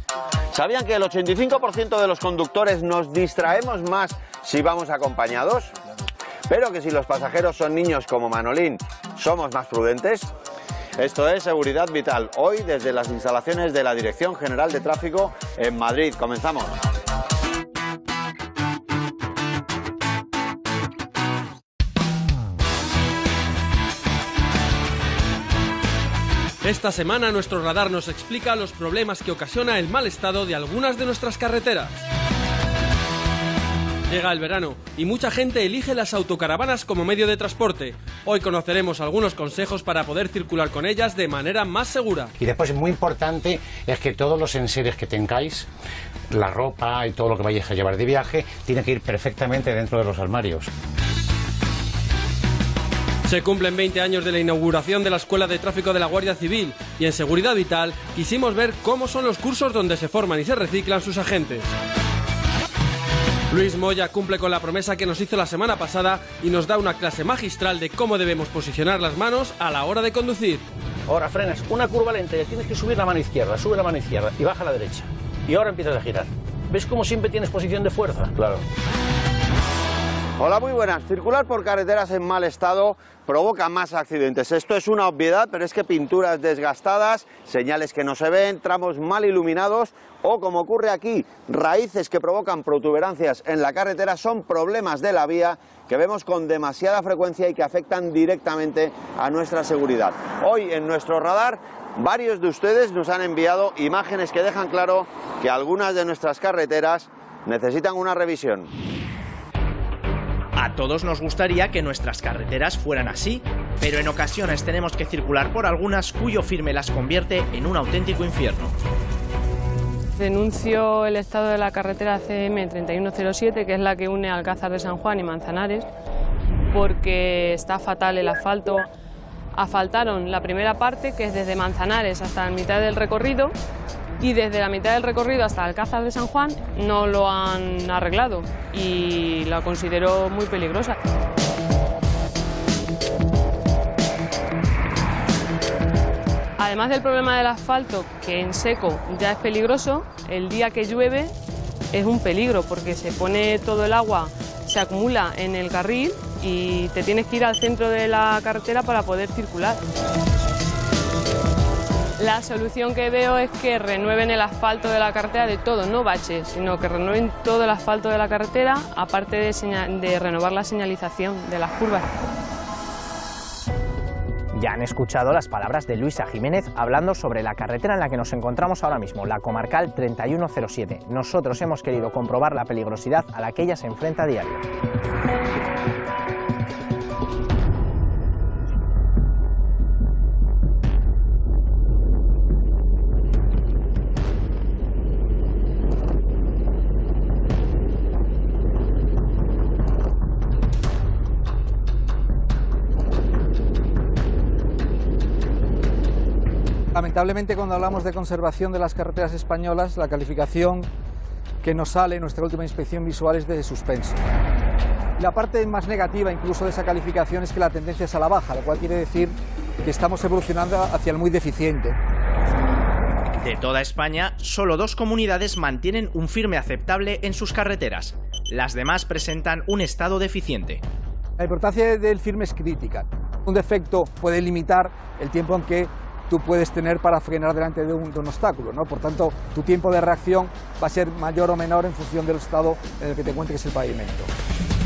¿Sabían que el 85% de los conductores nos distraemos más si vamos acompañados? Pero que si los pasajeros son niños como Manolín, ¿somos más prudentes? Esto es Seguridad Vital, hoy desde las instalaciones de la Dirección General de Tráfico en Madrid. Comenzamos. Esta semana nuestro radar nos explica los problemas que ocasiona el mal estado de algunas de nuestras carreteras. Llega el verano y mucha gente elige las autocaravanas como medio de transporte. Hoy conoceremos algunos consejos para poder circular con ellas de manera más segura. Y después, muy importante, es que todos los enseres que tengáis, la ropa y todo lo que vayáis a llevar de viaje, tiene que ir perfectamente dentro de los armarios. Se cumplen 20 años de la inauguración de la Escuela de Tráfico de la Guardia Civil y en Seguridad Vital quisimos ver cómo son los cursos donde se forman y se reciclan sus agentes. Luis Moya cumple con la promesa que nos hizo la semana pasada y nos da una clase magistral de cómo debemos posicionar las manos a la hora de conducir. Ahora frenas, una curva lenta y tienes que subir la mano izquierda, sube la mano izquierda y baja la derecha. Y ahora empiezas a girar. ¿Ves cómo siempre tienes posición de fuerza? Claro. Hola, muy buenas. Circular por carreteras en mal estado provoca más accidentes. Esto es una obviedad, pero es que pinturas desgastadas, señales que no se ven, tramos mal iluminados o, como ocurre aquí, raíces que provocan protuberancias en la carretera son problemas de la vía que vemos con demasiada frecuencia y que afectan directamente a nuestra seguridad. Hoy en nuestro radar, varios de ustedes nos han enviado imágenes que dejan claro que algunas de nuestras carreteras necesitan una revisión. A todos nos gustaría que nuestras carreteras fueran así, pero en ocasiones tenemos que circular por algunas cuyo firme las convierte en un auténtico infierno. Denuncio el estado de la carretera CM 3107, que es la que une Alcázar de San Juan y Manzanares, porque está fatal el asfalto. Asfaltaron la primera parte, que es desde Manzanares hasta la mitad del recorrido, y desde la mitad del recorrido hasta Alcázar de San Juan no lo han arreglado y la considero muy peligrosa. Además del problema del asfalto, que en seco ya es peligroso, el día que llueve es un peligro porque se pone todo el agua, se acumula en el carril y te tienes que ir al centro de la carretera para poder circular. La solución que veo es que renueven el asfalto de la carretera de todo, no baches, sino que renueven todo el asfalto de la carretera, aparte de renovar la señalización de las curvas. Ya han escuchado las palabras de Luisa Jiménez hablando sobre la carretera en la que nos encontramos ahora mismo, la comarcal 3107. Nosotros hemos querido comprobar la peligrosidad a la que ella se enfrenta a diario. Lamentablemente, cuando hablamos de conservación de las carreteras españolas, la calificación que nos sale en nuestra última inspección visual es de suspenso. La parte más negativa incluso de esa calificación es que la tendencia es a la baja, lo cual quiere decir que estamos evolucionando hacia el muy deficiente. De toda España, solo 2 comunidades mantienen un firme aceptable en sus carreteras. Las demás presentan un estado deficiente. La importancia del firme es crítica. Un defecto puede limitar el tiempo en que tú puedes tener para frenar delante de un obstáculo, ¿no? Por tanto, tu tiempo de reacción va a ser mayor o menor en función del estado en el que te encuentres el pavimento.